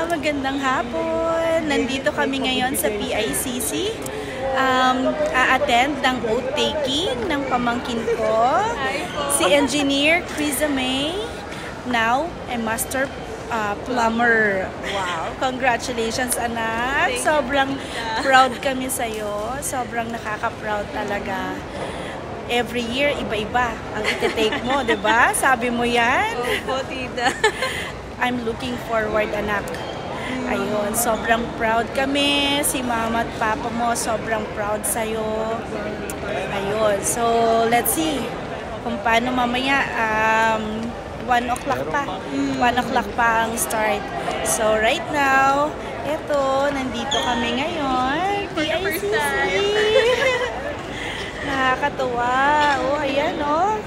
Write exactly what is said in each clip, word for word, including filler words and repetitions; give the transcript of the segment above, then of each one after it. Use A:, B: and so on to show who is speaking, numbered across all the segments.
A: magandang hapon. Nandito kami ngayon sa P I C C. Um, a-attend ng oath taking ng pamangkin ko, si Engineer Criza May, now a master uh, plumber. Wow! Congratulations, anak! Sobrang proud kami sa'yo. Sobrang nakaka-proud talaga. Every year, iba-iba ang iti-take mo, di ba? Sabi mo yan?
B: Opo, tita.
A: I'm looking forward, anak. Ayun, sobrang proud kami. Si mama at papa mo, sobrang proud sa'yo. Ayun, so let's see kung paano mamaya. Um, one o'clock pa. one o'clock pa ang start. So right now, eto, nandito kami ngayon. P I C C. Nakakatuwa. Oh, ayan, oh.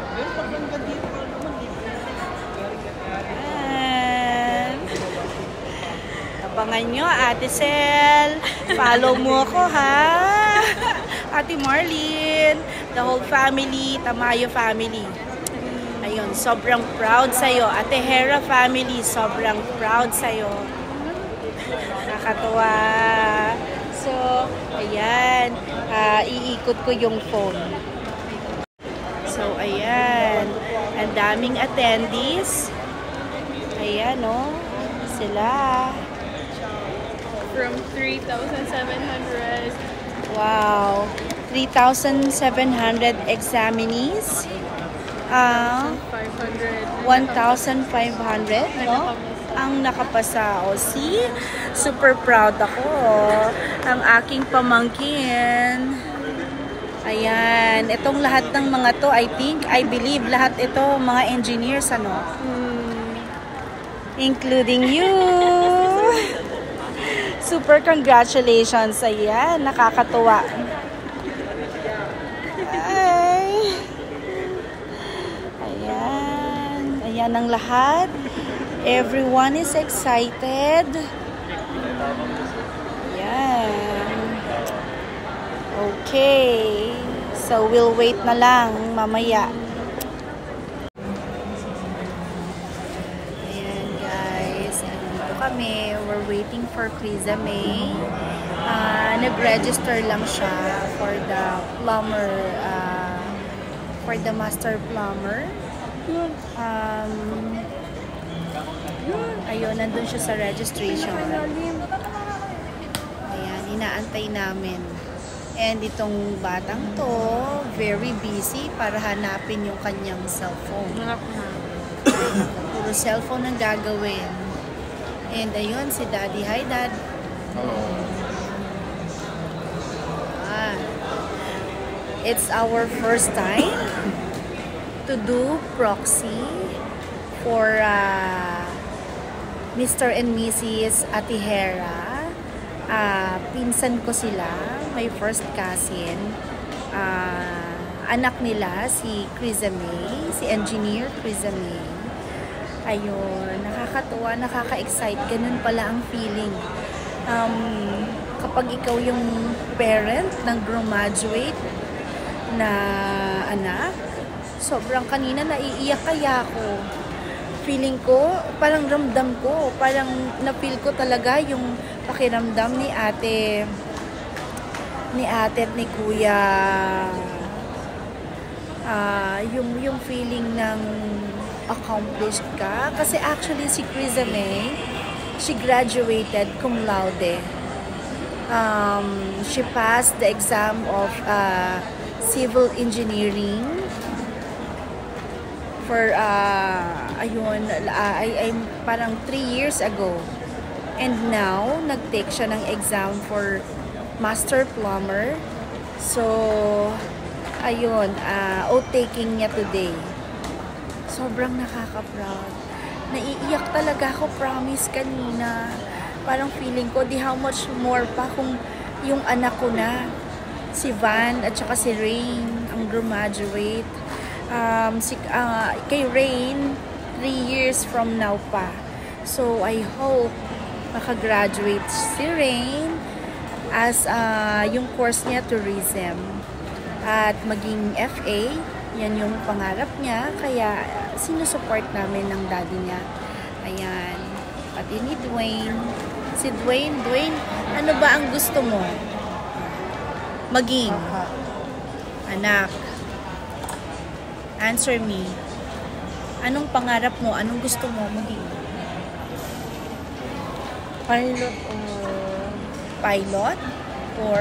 A: Abangan nyo, Ate Sel. Follow mo ako, ha? Ate Marlene. The whole family, Tamayo family. Ayun, sobrang proud sa'yo. Ate Hera family, sobrang proud sa'yo. Nakakatuwa. So, ayan. Uh, iikot ko yung phone. So, ayan. Ang daming attendees. Ayan, oh. Sila.
B: From three thousand seven hundred.
A: Wow. three thousand seven hundred examinees. Uh, one thousand five hundred, no? Ang nakapasa. O, see? Super proud ako. Ang aking pamangkin. Ayan. Itong lahat ng mga to, I think, I believe, lahat ito, mga engineers, ano? Hmm. Including you. Super congratulations. Ayan, nakakatuwa. Ay. Ayan. Ayan ang lahat. Everyone is excited. Ayan. Okay. So, we'll wait na lang mamaya. Kami, we're waiting for Criza May. Uh, nag-register lang siya for the plumber, uh, for the master plumber. Um, ayun, nandun siya sa registration. Ayan, inaantay namin. And itong batang to, very busy para hanapin yung kanyang cellphone. Puro cellphone ang gagawin. And ayun, si Daddy. Hi, Dad.
C: Hello.
A: Ah, it's our first time to do proxy for uh, Mister and Missus Atihera. Uh, pinsan ko sila. My first cousin. Uh, anak nila, si Criza May. Si Engineer Criza May. Ayun, nakakatuwa, nakaka-excite. Ganun pala ang feeling. Um, kapag ikaw yung parent ng graduate na anak, sobrang kanina naiiyak kaya ako. Feeling ko, parang ramdam ko, parang na-feel ko talaga yung pakiramdam ni ate, ni ate at ni kuya. Uh, yung, yung feeling ng accomplished ka. Kasi actually si Criza May, she graduated cum laude. Um, she passed the exam of uh, civil engineering for, uh, ayun, uh, ay, ay, parang three years ago. And now, nag-take siya ng exam for master plumber. So, ayun, uh, oath-taking niya today. Sobrang nakaka-proud. Naiiyak talaga ako, promise, kanina. Parang feeling ko, di how much more pa kung yung anak ko na, si Van at saka si Rain, ang graduate. Um, si, uh, kay Rain, three years from now pa. So, I hope makagraduate si Rain as uh, yung course niya, tourism. At maging F A, yan yung pangarap niya, kaya sinusupport namin ng daddy niya. Ayan. Pati ni Dwayne. Si Dwayne, Dwayne, ano ba ang gusto mo? Maging. Anak. Answer me. Anong pangarap mo? Anong gusto mo maging?
B: Pilot or
A: Pilot? Or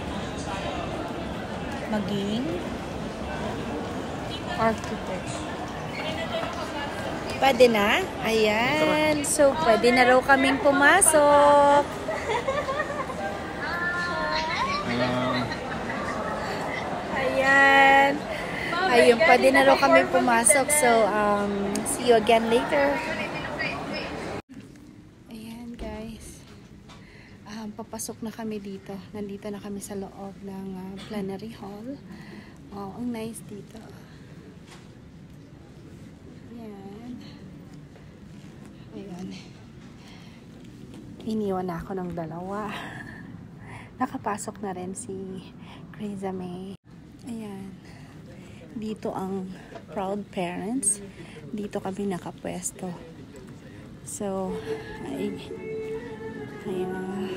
A: maging
B: architect?
A: pwede na? Ayan. So, pwede na raw kaming pumasok. Ayan. Ayun, pwede na raw kami pumasok. So, um, see you again later. Ayan, guys. Um, papasok na kami dito. Nandito na kami sa loob ng uh, plenary hall. Oh, ang nice dito. Ayan. Ayan. Iniwan na ako ng dalawa. Nakapasok na rin si Criza May. Ayan. Dito ang proud parents. Dito kami nakapwesto. So, ay, ayan.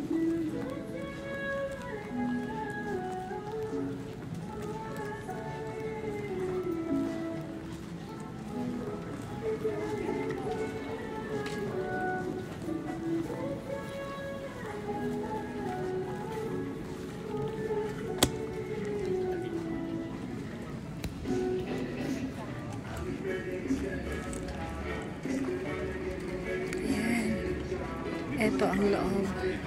A: Ito ang loob.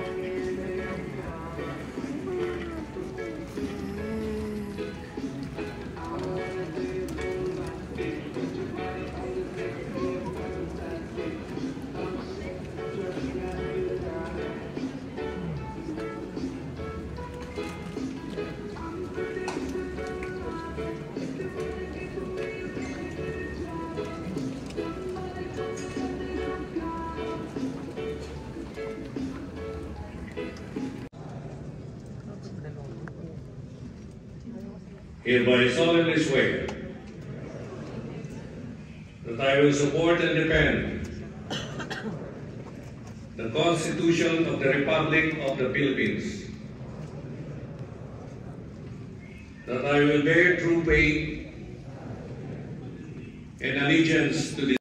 C: Hereby solemnly swear that I will support and defend the Constitution of the Republic of the Philippines, that I will bear true faith and allegiance to the